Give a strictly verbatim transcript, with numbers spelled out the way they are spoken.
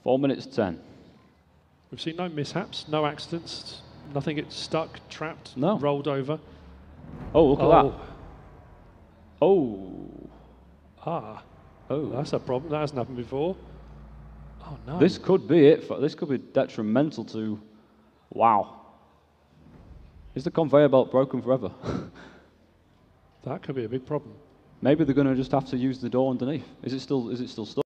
Four minutes ten. We've seen no mishaps, no accidents, nothing gets stuck, trapped, No. rolled over. Oh, look at Oh. that. Oh. Ah. Oh. That's a problem. That hasn't happened before. Oh, no. This could be it. For, this could be detrimental to... Wow. Is the conveyor belt broken forever? That could be a big problem. Maybe they're going to just have to use the door underneath. Is it still, is it still stuck?